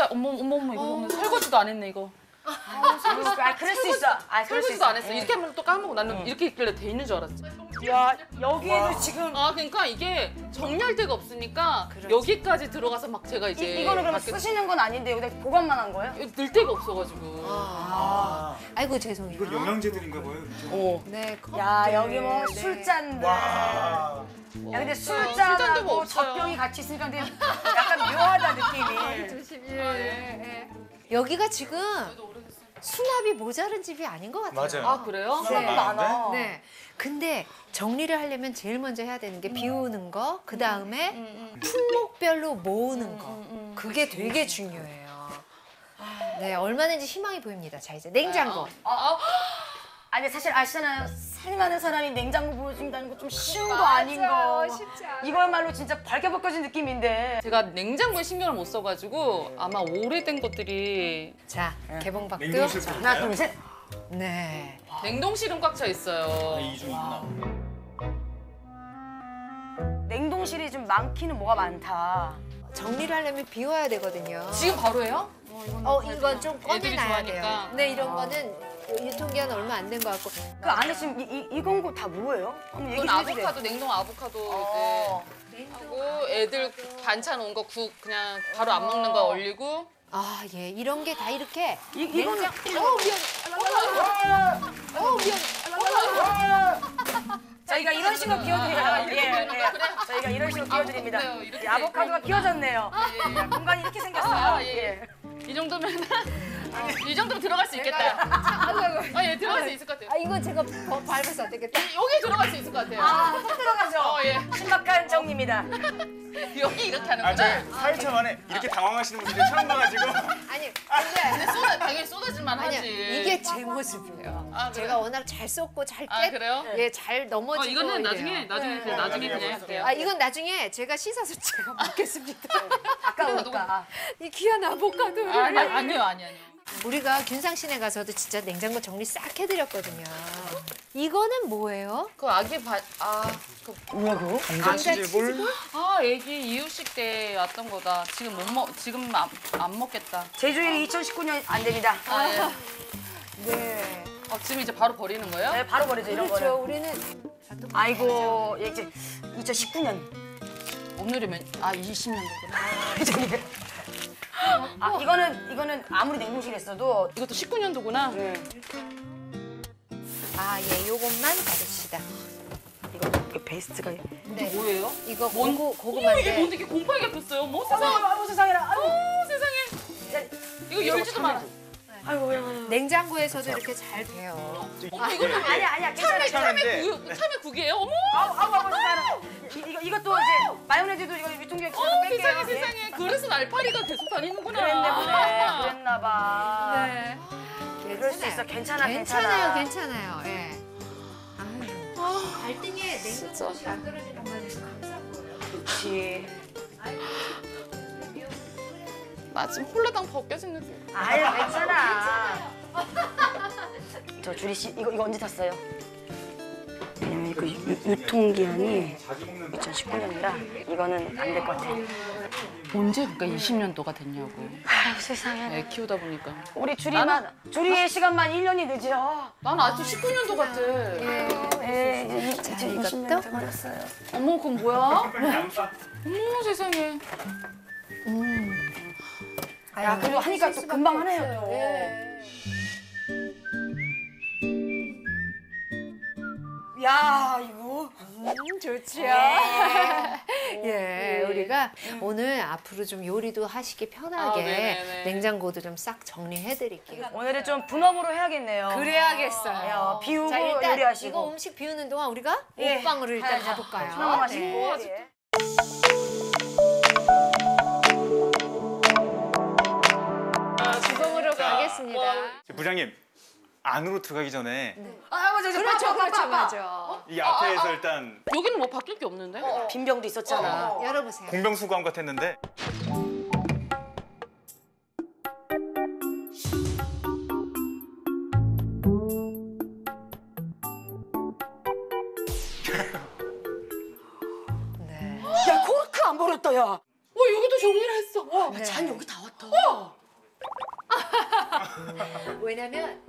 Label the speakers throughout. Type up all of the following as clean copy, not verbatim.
Speaker 1: 어머 이거 설거지도 안 했네 이거.
Speaker 2: 그럴 수 있어. 그럴 수
Speaker 1: 설거지도
Speaker 2: 있어.
Speaker 1: 안 했어. 이렇게 하면 또 까먹고 나는 이렇게 있길래 돼 있는 줄 알았어.
Speaker 2: 야, 여기에도 지금.
Speaker 1: 그러니까 이게 정리할 데가 없으니까 여기까지 들어가서 막 제가 이제
Speaker 2: 이거는 그럼 쓰시는 건 아닌데 여기다 보관만 한 거예요?
Speaker 1: 넣을 데가 없어가지고.
Speaker 3: 아이고 죄송해요.
Speaker 4: 이거 영양제들인가 봐요. 그렇죠?
Speaker 3: 네.
Speaker 2: 야, 여기 뭐 술잔들. 야, 근데 술잔하고
Speaker 1: 뭐 없어요.
Speaker 2: 젖병이 같이 있으니까 근데 약간 묘하다 느낌이.
Speaker 3: 조심히. 여기가 지금 수납이 모자른 집이 아닌 것 같아요.
Speaker 4: 맞아요.
Speaker 1: 그래요?
Speaker 2: 수납이 많아.
Speaker 3: 네. 근데 정리를 하려면 제일 먼저 해야 되는 게 비우는 거, 그 다음에 품목별로 모으는 거. 그게 되게 중요해요. 네, 얼마든지 희망이 보입니다. 자, 이제 냉장고.
Speaker 2: 아니 사실 아시잖아요. 살만한 사람이 냉장고 보여준다는 거 좀 쉬운 거 아닌 거.
Speaker 3: 쉽지 않아.
Speaker 2: 이거야말로 진짜 밝게 벗겨진 느낌인데.
Speaker 1: 제가 냉장고에 신경을 못 써가지고 아마 오래된 것들이
Speaker 3: 자, 개봉박도.
Speaker 4: 냉동실
Speaker 3: 자,
Speaker 2: 하나, 둘, 셋.
Speaker 3: 네.
Speaker 1: 냉동실은 꽉 차 있어요.
Speaker 4: 이중 있나?
Speaker 2: 냉동실이 좀 많기는 뭐가 많다.
Speaker 3: 정리를 하려면 비워야 되거든요.
Speaker 1: 지금 바로 해요?
Speaker 3: 이건 좀
Speaker 1: 애들이
Speaker 3: 꺼내놔야
Speaker 1: 좋아하니까.
Speaker 3: 돼요. 네, 이런 거는 유통기한 얼마 안 된 것 같고.
Speaker 2: 그 안에 지금 이건 거 다 뭐예요? 한번 얘기
Speaker 1: 이건
Speaker 2: 좀 해주세요.
Speaker 1: 아보카도, 냉동 아보카도
Speaker 2: 어.
Speaker 1: 이제 하고 애들 반찬 온 거 국 그냥 바로 안 먹는 거 올리고.
Speaker 3: 아, 예, 이런 게 다 이렇게.
Speaker 2: 이거는 저희가 이런 식으로 비워드려요. 예. 저희가 이런 식으로 비워드립니다.
Speaker 1: 그래요, 이렇게
Speaker 2: 이 아보카도가 비워졌네요. 공간이 이렇게 생겼어요.
Speaker 1: 예. 이 정도면 이 정도면 들어갈 수 있겠다. 예, 들어갈 수 있을 것 같아요.
Speaker 3: 이거 제가 밟아서 안 되겠다.
Speaker 1: 여기 들어갈 수 있을 것 같아요.
Speaker 2: 꼭 들어가죠.
Speaker 1: 예.
Speaker 2: 신박한 정리입니다.
Speaker 1: 여기 이렇게
Speaker 4: 저
Speaker 1: 하는구나.
Speaker 4: 4일차 만에 이렇게 당황하시는 분들이 처음 봐가지고.
Speaker 3: 아니,
Speaker 1: 근데 당연히 쏟아질만
Speaker 3: 아니야.
Speaker 1: 하지.
Speaker 3: 이게 제 모습이에요.
Speaker 1: 그래요?
Speaker 3: 제가 워낙 잘 쏟고 잘
Speaker 1: 그래요?
Speaker 3: 예, 잘 넘어지고
Speaker 1: 이거는
Speaker 3: 이래요.
Speaker 1: 나중에 그냥 할게요.
Speaker 3: 이건 나중에 제가 씻어서 제가 먹겠습니다.
Speaker 2: 아까우니까.
Speaker 3: 이 귀한 아보카도를.
Speaker 1: 아니요.
Speaker 3: 우리가 균상시내 가서도 진짜 냉장고 정리 싹 해드렸거든요. 이거는 뭐예요?
Speaker 1: 그 아기
Speaker 2: 뭐야 그거?
Speaker 4: 감자치즈볼?
Speaker 1: 애기 이유식 때 왔던 거다. 지금 안 먹겠다.
Speaker 2: 제주일이 2019년 안 됩니다.
Speaker 1: 예.
Speaker 3: 네.
Speaker 1: 지금 이제 바로 버리는 거예요?
Speaker 2: 네, 바로 버리죠 이런
Speaker 3: 그렇죠.
Speaker 2: 거는.
Speaker 3: 우리는
Speaker 2: 아이고 이제 2019년.
Speaker 1: 오늘이면 20년도구나.
Speaker 2: 이거는 아무리 냉동실에 있어도
Speaker 1: 이것도 19년도구나.
Speaker 3: 예, 요것만 받읍시다.
Speaker 2: 이거 베스트가.
Speaker 3: 네.
Speaker 1: 뭐예요?
Speaker 3: 이거
Speaker 1: 이게
Speaker 3: 고구마인데.
Speaker 1: 뭔데 이게 곰팡이가 폈어요? 뭐 세상에.
Speaker 2: 아이고 세상에나. 아이고.
Speaker 1: 세상에. 이거 열지도 마라.
Speaker 2: 아이고 야.
Speaker 3: 냉장고에서도 이렇게 잘 돼요.
Speaker 1: 이것도
Speaker 2: 아니야 괜찮아.
Speaker 4: 참인데.
Speaker 1: 참외 국이에요? 어머.
Speaker 2: 아우 세상에. 이것도 이제 마요네즈도 이거 유통기한 지나서 뺄게요.
Speaker 1: 세상에. 그래서 날파리가 계속 다니는구나.
Speaker 2: 그랬나 봐.
Speaker 3: 네.
Speaker 2: 그럴 수 있어. 괜찮아.
Speaker 3: 괜찮아요. 예. 갈등에 냉동실이 안 떨어지는 건 감사한 거예요.
Speaker 2: 그렇지.
Speaker 1: 나 지금 홀라당 벗겨진 느낌.
Speaker 2: 아유 괜찮아. 저 주리 씨 이거 언제 탔어요? 왜냐면 그 유통기한이 2019년이라 이거는 안 될 것 같아.
Speaker 1: 언제 그러니까 20년도가 됐냐고.
Speaker 2: 아유 세상에.
Speaker 1: 애 키우다 보니까.
Speaker 2: 우리 주리의 시간만 1년이 늦어.
Speaker 1: 난 아직 19년도 같아.
Speaker 2: 예, 이제 2020년 돼버렸어요.
Speaker 1: 어머, 그건 뭐야? 어머, 세상에.
Speaker 2: 야, 그래도 하니까 또 금방 하네요. 또. 야, 이거.
Speaker 3: 좋죠. 예, 우리가 오늘 앞으로 좀 요리도 하시기 편하게
Speaker 1: 네네네.
Speaker 3: 냉장고도 좀 싹 정리해드릴게요.
Speaker 2: 오늘은 좀 분업으로 해야겠네요.
Speaker 3: 그래야겠어요.
Speaker 2: 비우고
Speaker 3: 자, 일단
Speaker 2: 요리하시고.
Speaker 3: 이거 음식 비우는 동안 우리가
Speaker 2: 예,
Speaker 3: 옷방으로 일단
Speaker 2: 가야죠.
Speaker 3: 가볼까요?
Speaker 2: 수능 마시고.
Speaker 3: 네.
Speaker 2: 예.
Speaker 3: 주방으로 가겠습니다.
Speaker 4: 부장님 안으로 들어가기 전에
Speaker 3: 맞아.
Speaker 4: 이 앞에서 일단
Speaker 1: 여기는 뭐 바뀔 게 없는데?
Speaker 2: 빈병도 있었잖아.
Speaker 3: 열어보세요.
Speaker 4: 공병수거함 같았는데
Speaker 3: 네.
Speaker 2: 야, 코르크 안 버렸다, 야.
Speaker 1: 여기도 정리를 했어.
Speaker 2: 잔 여기 다 왔다. 같아.
Speaker 3: 왜냐면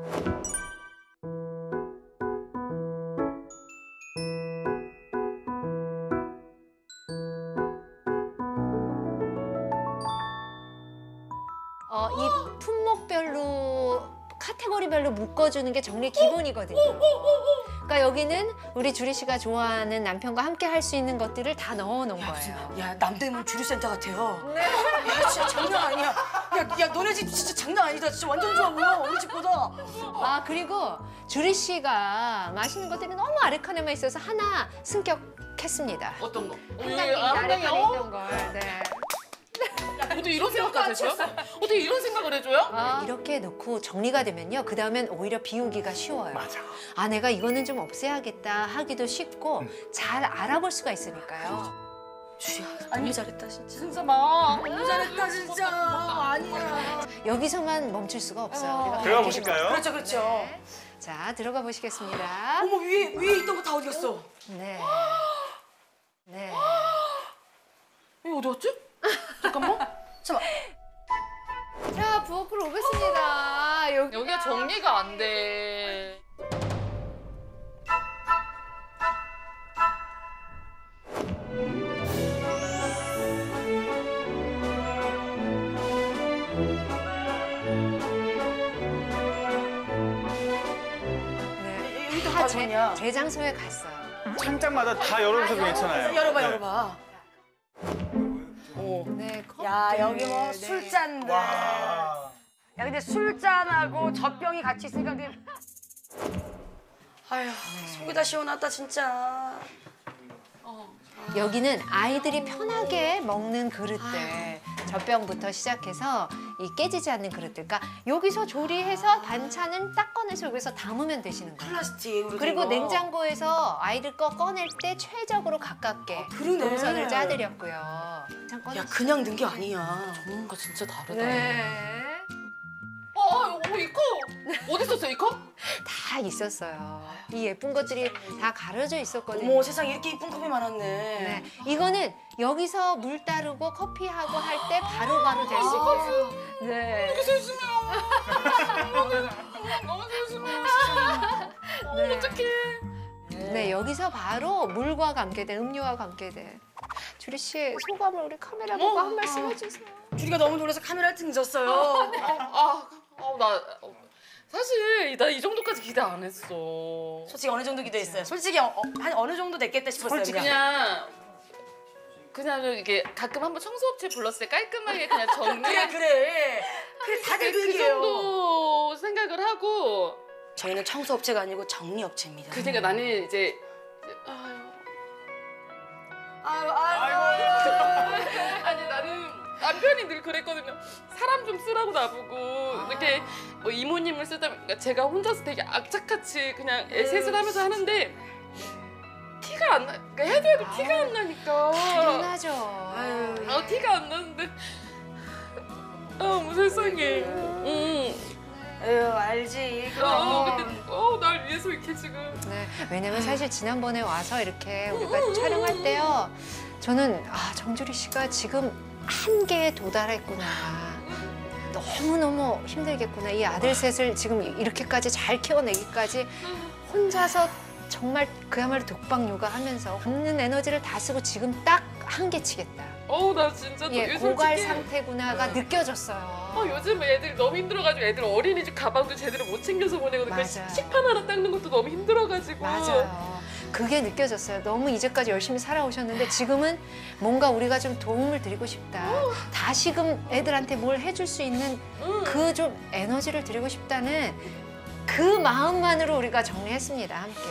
Speaker 3: 이 품목별로 카테고리별로 묶어주는 게 정리 기본이거든요. 그러니까 여기는 우리 주리 씨가 좋아하는 남편과 함께 할 수 있는 것들을 다 넣어놓은 거예요.
Speaker 2: 야, 남대문 주류센터 같아요. 야, 진짜 장난 아니야. 야, 너네 집 진짜 장난 아니다. 진짜 완전 좋아 보여. 우리 집보다.
Speaker 3: 아 그리고 주리 씨가 마시는 것들이 너무 아르카네만 있어서 하나 승격했습니다.
Speaker 1: 어떤 거?
Speaker 3: 한강에 아르카네 있던 걸. 네.
Speaker 1: 어떻게 이런 생각까지 해줘요? 어떻게 이런 생각을 해줘요?
Speaker 3: 이렇게 놓고 정리가 되면요. 그 다음엔 오히려 비우기가 쉬워요.
Speaker 4: 맞아.
Speaker 3: 아 내가 이거는 좀 없애야겠다 하기도 쉽고 잘 알아볼 수가 있으니까요.
Speaker 2: 주야, 너무 잘했다 진짜.
Speaker 1: 진짜 막.
Speaker 2: 너무 잘했다 진짜. 아니야.
Speaker 3: 여기서만 멈출 수가 없어요. 우리가
Speaker 4: 들어가
Speaker 3: 갈 길이
Speaker 4: 보실까요?
Speaker 2: 그렇죠, 그렇죠.
Speaker 3: 네. 자 들어가 보시겠습니다.
Speaker 2: 어머, 위에 있던 거 다 어디 갔어?
Speaker 3: 네. 네.
Speaker 1: 이거 어디 갔지? 잠깐만.
Speaker 2: 잠깐만.
Speaker 3: 자 부엌으로 오겠습니다.
Speaker 1: 여기가 정리가 안 돼.
Speaker 3: 네.
Speaker 2: 여기도
Speaker 3: 다
Speaker 2: 가져오냐?
Speaker 3: 제 장소에 갔어요.
Speaker 4: 창장마다 다 열어보셔도 괜찮아요.
Speaker 2: 열어봐,
Speaker 4: 네.
Speaker 2: 열어봐. 오.
Speaker 3: 네.
Speaker 2: 야, 여기 뭐
Speaker 3: 네.
Speaker 2: 술잔들.
Speaker 4: 와.
Speaker 2: 야, 근데 술잔하고 젖병이 같이 있으니까 근데 아휴, 속이 다 시원하다 진짜.
Speaker 3: 여기는 아이들이 편하게 먹는 그릇들, 젖병부터 시작해서 이 깨지지 않는 그릇들. 그러니까 여기서 조리해서 반찬은 딱 꺼내서 여기서 담으면 되시는 거예요.
Speaker 2: 플라스틱으로
Speaker 3: 그리고
Speaker 2: 된 거.
Speaker 3: 냉장고에서 아이들 거 꺼낼 때 최적으로 가깝게
Speaker 2: 그러네.
Speaker 3: 동선을 짜드렸고요.
Speaker 2: 야, 그냥 넣은 게 아니야.
Speaker 1: 뭔가 진짜 다르다.
Speaker 3: 네.
Speaker 1: 이 컵! 어디 있었어요, 이 컵?
Speaker 3: 다 있었어요. 이 예쁜 것들이 다 가려져 있었거든요.
Speaker 2: 어머, 세상에 이렇게 이쁜 컵이 많았네.
Speaker 3: 네. 이거는 여기서 물 따르고 커피하고 할 때 바로바로 될 수 있어요. 네.
Speaker 1: 너무 소심해.
Speaker 3: 네.
Speaker 1: 어떡해.
Speaker 3: 네, 여기서 바로 물과 관계된 음료와 관계된 주리 씨 소감을 우리 카메라 보고 한 말씀 해주세요.
Speaker 2: 주리가 너무 놀라서 카메라를 등졌어요.
Speaker 1: 사실 나 이 정도까지 기대 안 했어.
Speaker 2: 솔직히 어느 정도 기대했어요? 솔직히 한 어느 정도 냈겠다 싶었어요.
Speaker 1: 솔직히 그냥 이게 가끔 한번 청소업체 불렀을 때 깔끔하게 그냥 정리.
Speaker 2: 그래. 다들
Speaker 1: 그
Speaker 2: 그게요.
Speaker 1: 정도 생각을 하고.
Speaker 2: 저희는 청소업체가 아니고 정리업체입니다.
Speaker 1: 그러니까 나는 이제
Speaker 2: 아유.
Speaker 1: 아니 나는 남편이 늘 그랬거든요. 사람 좀 쓰라고 나보고 이렇게 뭐 이모님을 쓰다 보니까 제가 혼자서 되게 악착같이 그냥 애셋을 하면서 하는데 티가 안 나. 그러니까 해도 티가 안 나니까.
Speaker 3: 당연하죠.
Speaker 2: 아유.
Speaker 1: 티가 안 나는데. 어머 세상에.
Speaker 2: 에휴, 알지. 그럼.
Speaker 1: 근데 날 위해서 이렇게 지금.
Speaker 3: 네, 왜냐면 사실 지난번에 와서 이렇게 우리가 촬영할 때요. 저는 정주리 씨가 지금 한계에 도달했구나. 너무너무 힘들겠구나. 이 아들 셋을 지금 이렇게까지 잘 키워내기까지 혼자서 정말 그야말로 독박 육아하면서 없는 에너지를 다 쓰고 지금 딱 한계치겠다.
Speaker 1: 나 진짜
Speaker 3: 예, 고갈 상태구나가 느껴졌어요.
Speaker 1: 요즘 애들이 너무 힘들어가지고 애들 어린이집 가방도 제대로 못 챙겨서 보내거든요.
Speaker 3: 맞아요.
Speaker 1: 식판 하나 닦는 것도 너무 힘들어가지고.
Speaker 3: 맞아요. 그게 느껴졌어요. 너무 이제까지 열심히 살아오셨는데 지금은 뭔가 우리가 좀 도움을 드리고 싶다. 다시금 애들한테 뭘 해줄 수 있는 그 좀 에너지를 드리고 싶다는 그 마음만으로 우리가 정리했습니다. 함께.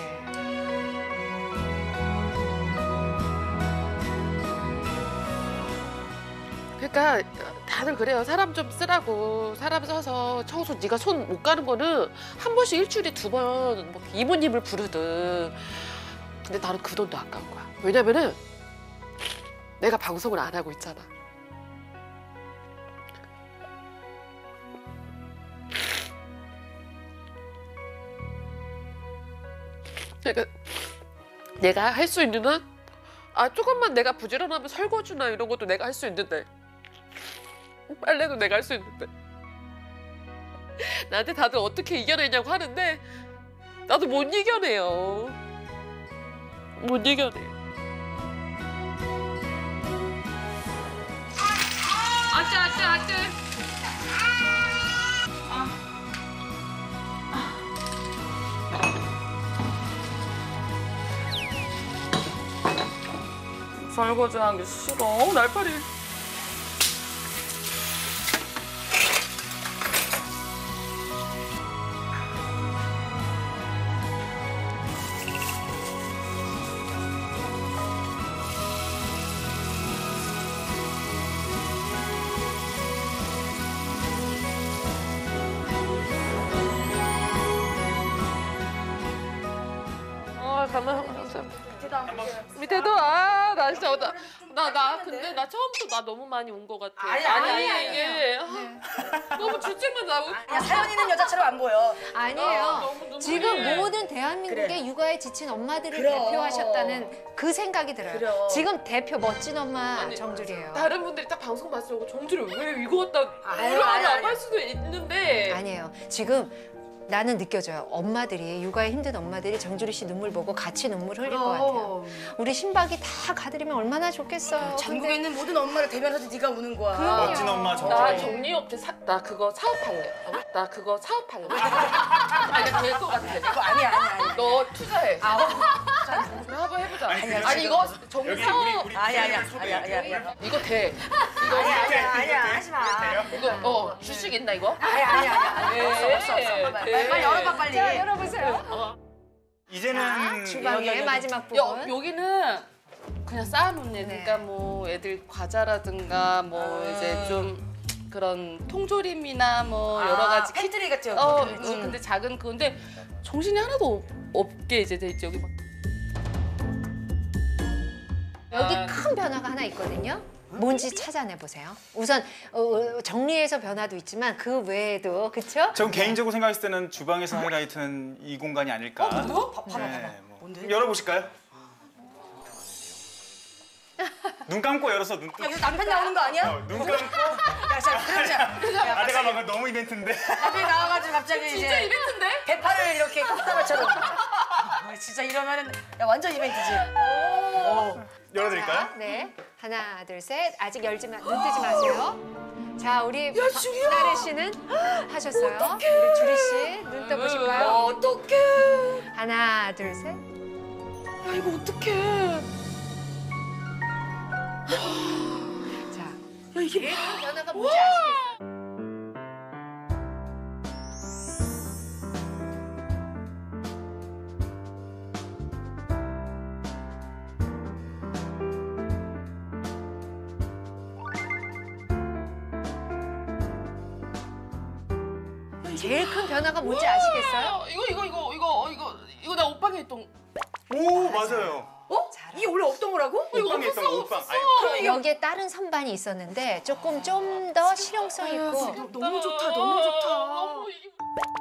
Speaker 1: 그러니까 다들 그래요. 사람 좀 쓰라고. 사람 써서 청소 네가 손 못 가는 거는 한 번씩 일주일에 2번 뭐 이모님을 부르든. 근데 나는 그 돈도 아까운 거야. 왜냐면은 내가 방송을 안 하고 있잖아. 그러니까 내가 할 수 있는 한 조금만 내가 부지런하면 설거지나 이런 것도 내가 할 수 있는데 빨래도 내가 할 수 있는데 나한테 다들 어떻게 이겨내냐고 하는데 나도 못 이겨내요. 못 이겨내요. 아쯔. 설거지하기 싫어. 날파리. 가만 밑에도 나 진짜 나 근데 나 처음부터 나 너무 많이 온 것 같아. 아니 이게 너무 주책만 나고.
Speaker 2: 야, 사연 있는 여자처럼 안 보여.
Speaker 3: 아니에요.
Speaker 1: 너무 눈물이
Speaker 3: 지금
Speaker 1: 나.
Speaker 3: 모든 대한민국의
Speaker 2: 그래.
Speaker 3: 육아에 지친 엄마들을
Speaker 2: 그럼.
Speaker 3: 대표하셨다는 그 생각이 들어요.
Speaker 2: 그럼.
Speaker 3: 지금 대표 멋진 엄마
Speaker 1: 아니,
Speaker 3: 정주리예요.
Speaker 1: 다른 분들이 딱 방송 봤을 때 정주리 왜 이거 갖다
Speaker 2: 아유,
Speaker 1: 우려하냐
Speaker 2: 아니.
Speaker 1: 할 수도 있는데
Speaker 3: 아니에요. 지금 나는 느껴져요. 엄마들이 육아에 힘든 엄마들이 정주리 씨 눈물 보고 같이 눈물 흘릴 것 같아요. 우리 신박이 다 가드리면 얼마나 좋겠어요.
Speaker 2: 전국에 있는 모든 엄마를 대면해서 네가 우는 거야.
Speaker 3: 그럼요.
Speaker 4: 멋진 엄마
Speaker 1: 나
Speaker 4: 정주리.
Speaker 1: 정리업체 나 그거 사업할래. 나 그거 사업할래. 아니 될것 같아.
Speaker 2: 그거 아니야.
Speaker 1: 너 투자해. 한번 해보자. 아니 이거 정리
Speaker 4: 여기
Speaker 1: 사업
Speaker 4: 우리
Speaker 2: 아니야.
Speaker 1: 이거 돼.
Speaker 2: 아니야. 하지 마.
Speaker 1: 이거 주식 있나 이거?
Speaker 2: 아니야.
Speaker 1: 네.
Speaker 2: 없어.
Speaker 1: 네.
Speaker 2: 빨리 열어봐 빨리.
Speaker 3: 자, 열어보세요.
Speaker 4: 이제는
Speaker 3: 주방의
Speaker 2: 여기.
Speaker 3: 마지막 부분.
Speaker 1: 여기는 그냥 쌓아놓는
Speaker 3: 네.
Speaker 1: 그러니까 뭐 애들 과자라든가 뭐 이제 좀 그런 통조림이나 뭐 여러 가지
Speaker 2: 팬트리 같죠.
Speaker 1: 근데 작은 그건데 정신이 하나도 없게 이제 돼 있죠 여기 막.
Speaker 3: 여기 큰 변화가 하나 있거든요. 뭔지 찾아내 보세요. 우선 정리해서 변화도 있지만 그 외에도 그렇죠?
Speaker 4: 전 개인적으로 생각했을 때는 주방에서 하이라이트는 이 공간이 아닐까.
Speaker 2: 뭐? 봐봐.
Speaker 4: 뭐.
Speaker 2: 뭔데?
Speaker 4: 열어보실까요? 눈 감고 열어서 눈 뜨.
Speaker 2: 여기서 남편 나오는 거 아니야?
Speaker 4: 눈 감고.
Speaker 2: 야, 자, 그러자.
Speaker 4: 아 내가 막 너무 이벤트인데.
Speaker 2: 남편이 나와가지고 갑자기
Speaker 1: 진짜
Speaker 2: 이제
Speaker 1: 이벤트인데?
Speaker 2: 대파를 이렇게 컵다발처럼. 진짜 이러면은 야 완전 이벤트지.
Speaker 4: 열어드릴까요?
Speaker 3: 자, 네. 하나, 둘, 셋. 아직 눈 뜨지 마세요. 자, 우리 나래 씨는 하셨어요. 우리 주리 씨 눈 떠보실까요?
Speaker 2: 어떡해.
Speaker 3: 하나, 둘, 셋.
Speaker 1: 야 이거 어떡해.
Speaker 3: 자,
Speaker 1: 야 이게
Speaker 3: 제일 큰 변화가 뭔지 아시겠어요? 제일 큰 변화가 뭔지 아시겠어요?
Speaker 1: 이거 나 옷방에 있던
Speaker 4: 오 맞아요.
Speaker 2: 이게 원래 없던 거라고?
Speaker 4: 옷방에 있던 거 옷방. 아니,
Speaker 3: 여기에 다른 선반이 있었는데 조금 좀 더 실용성 있고
Speaker 2: 너무 좋다. 너무 좋다.
Speaker 1: 너무 이게-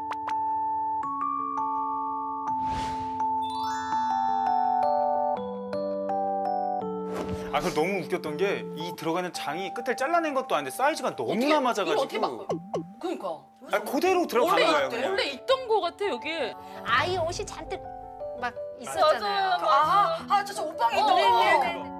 Speaker 4: 아 그럼 너무 웃겼던 게 이 들어가는 장이 끝을 잘라낸 것도 아닌데 사이즈가 너무나
Speaker 1: 이거 어떻게
Speaker 4: 맞아가지고.
Speaker 1: 그러니까
Speaker 4: 아 그대로 들어간 거예요 그냥.
Speaker 1: 원래 있던 거 같아 여기.
Speaker 3: 아이 옷이 잔뜩 막 있었잖아요.
Speaker 2: 아, 저 옷방에 있던 거.
Speaker 3: 네.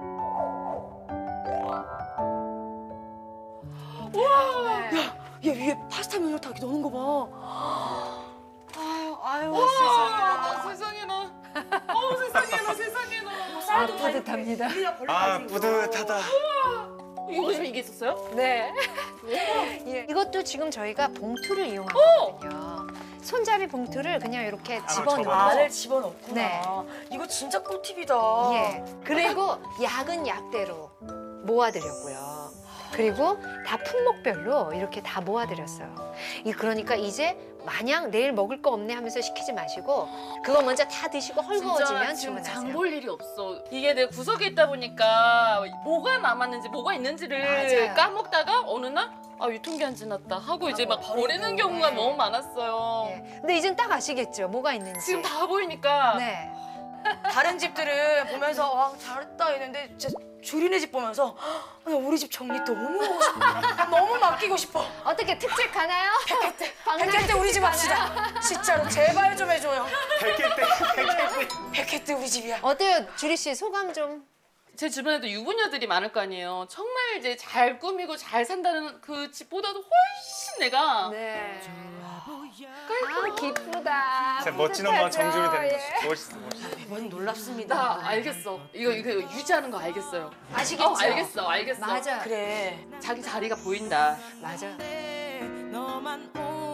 Speaker 2: 얘 위에 파스타 면을 다 이렇게 넣는 거 봐. 아유,
Speaker 1: 세상에나. 세상에나.
Speaker 3: 아, 뿌듯합니다.
Speaker 4: 아 뿌듯하다.
Speaker 1: 이거 집에 이게 있었어요?
Speaker 3: 네. 예. 이것도 지금 저희가 봉투를 이용하거든요. 손잡이 봉투를 그냥 이렇게 집어넣고.
Speaker 2: 알을 집어넣구나.
Speaker 3: 네.
Speaker 2: 이거 진짜 꿀팁이다.
Speaker 3: 예. 그리고 약은 약대로 모아드렸고요. 그리고 다 품목별로 이렇게 다 모아드렸어요. 그러니까 이제 마냥 내일 먹을 거 없네 하면서 시키지 마시고 그거 먼저 다 드시고 헐거워지면
Speaker 1: 지금 장
Speaker 3: 주문하세요.
Speaker 1: 볼 일이 없어. 이게 내 구석에 있다 보니까 뭐가 남았는지 뭐가 있는지를
Speaker 3: 맞아요.
Speaker 1: 까먹다가 어느 날 유통기한 지났다 하고 이제 막 버리는 경우가
Speaker 3: 네.
Speaker 1: 너무 많았어요.
Speaker 3: 예. 근데 이젠 딱 아시겠죠? 뭐가 있는지.
Speaker 1: 지금 다 보이니까
Speaker 3: 네.
Speaker 2: 다른 집들은 보면서 잘했다 했는데 진짜 주린네 집 보면서 나 우리 집 정리 너무 하고 싶어. 너무 맡기고 싶어.
Speaker 3: 어떻게 특집 가나요?
Speaker 2: 100회 때 우리 집 합시다. 진짜로 제발 좀 해줘요.
Speaker 4: 100회 때
Speaker 2: 100회 때 우리 집이야.
Speaker 3: 어때요, 주리 씨 소감 좀?
Speaker 1: 제 주변에도 유부녀들이 많을 거 아니에요. 정말 이제 잘 꾸미고 잘 산다는 그 집보다도 훨씬 내가
Speaker 3: 네.
Speaker 1: 깔끔하고
Speaker 3: 기쁘다.
Speaker 4: 진짜 멋진 엄마 정중이 되는 거지. 멋있어 멋있어.
Speaker 2: 이번엔 놀랍습니다.
Speaker 1: 나 알겠어. 이거 유지하는 거 알겠어요.
Speaker 2: 아시겠죠?
Speaker 1: 알겠어.
Speaker 3: 맞아.
Speaker 2: 그래.
Speaker 1: 자기 자리가 보인다.
Speaker 3: 맞아.
Speaker 5: 너만